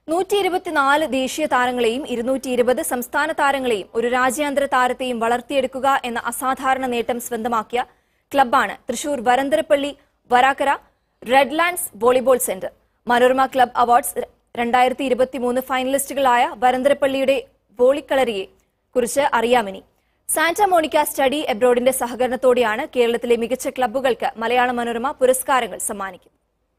124 ദേശീയ താരങ്ങളെയും 220 സംസ്ഥാന താരങ്ങളെയും ഒരു രാജ്യാന്തര താരത്തെയും വളർത്തിയെടുക്കുക എന്ന അസാധാരണ നേട്ടം സ്വന്തമാക്കിയ ക്ലബ്ബാണ് Thrissur Varantharappally Varakkara Redlands volleyball centre. Manorama club awards 2023 ഫൈനലിസ്റ്റുകളായ വരന്തരപ്പള്ളിയുടെ വോളിക്കളരിയെ കുറിച്ച് അറിയാമിനി. സാന്റാ മോണിക്ക സ്റ്റഡി എബ്രോഡിന്റെ സഹകരണത്തോടെയാണ് കേരളത്തിലെ മികച്ച ക്ലബ്ബുകൾക്ക് മലയാള മനോരമ പുരസ്കാരങ്ങൾ സമ്മാനിക്കുന്നത്.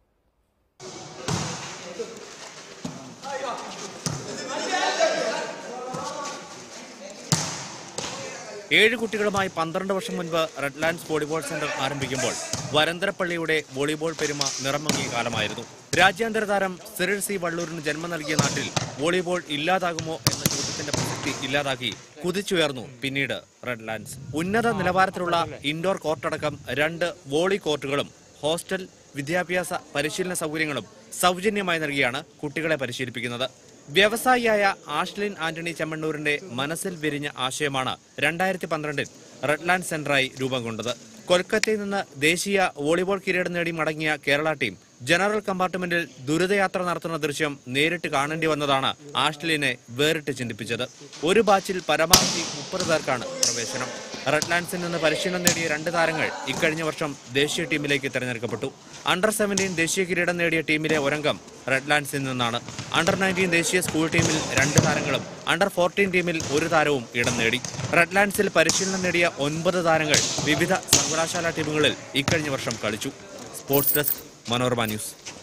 7 കുട്ടികളുമായി 12 വർഷം മുൻപ് റെഡ്ലാൻഡ്സ് വോളിബോൾ സെന്റർ ആരംഭിക്കുമ്പോൾ വരന്തരപ്പള്ളിയുടെ വോളിബോൾ പെരുമ നിറമങ്ങിയ കാലമായിരുന്നു. രാജ്യാന്തര താരം സിറിൽ സി വള്ളൂരിന് ജന്മം നൽകിയ നാട്ടിൽ വോളിബോൾ ഇല്ലാതാകുമോ എന്ന ചോദ്യത്തിന്റെ പ്രസക്തി ഇല്ലാതാക്കി കുതിച്ചുയർന്നു പിന്നീട് റെഡ്ലാൻഡ്സ്. ഉന്നത നിലവാരത്തിലുള്ള ഇൻഡോർ കോർട്ടടക്കം 2 വോളി കോർട്ടുകളും ഹോസ്റ്റൽ, വിദ്യാഭ്യാസ പരിശീലന സൗകര്യങ്ങളും സൗജന്യമായി നൽകിയാണ് കുട്ടികളെ പരിശീലിപ്പിക്കുന്നത്. വ്യവസായിയായ ആഷ്ലിൻ ആന്റണി ചെമ്മണ്ണൂരിന്റെ മനസ്സിൽ വിരിഞ്ഞ ആശയമാണ് 2012 റെഡ്ലാൻഡ് സെന്ററായി രൂപം കൊണ്ടത്. കൊൽക്കത്തയിൽ നിന്ന് ദേശീയ വോളിബോൾ കിരീടം നേടി മടങ്ങിയ കേരള ടീം ജനറൽ കമ്പാർട്ട്മെന്റിൽ ദുരിതയാത്ര നടത്തുന്ന ദൃശ്യം നേരിട്ട് കാണേണ്ടി വന്നതാണ് ആഷ്ലിനെ വേറിട്ട് ചിന്തിപ്പിച്ചത്. ഒരു ബാച്ചിൽ പരമാവധി 30 പേർക്കാണ് പ്രവേശനം. റെഡ്ലാൻഡ്സിൽ നിന്ന് പരിശീലനം നേടിയ 2 താരങ്ങൾ ഇക്കഴിഞ്ഞ വർഷം ദേശീയ ടീമിലേക്ക് തെരഞ്ഞെടുക്കപ്പെട്ടു. അണ്ടർ 17 ദേശീയ കിരീടം നേടിയ ടീമിലെ ഒരംഗം റെഡ്ലാൻഡ്സിൽ നിന്നാണ്. അണ്ടർ 19 ദേശീയ സ്കൂൾ ടീമിൽ 2 താരങ്ങളും അണ്ടർ 14 ടീമിൽ 1 താരവും ഇടം നേടി. റെഡ്ലാൻഡ്സിൽ പരിശീലനം നേടിയ 9 താരങ്ങൾ വിവിധ സർവകലാശാല ടീമുകളിൽ ഇക്കഴിഞ്ഞ വർഷം കളിച്ചു. Sports desk, Manorama news.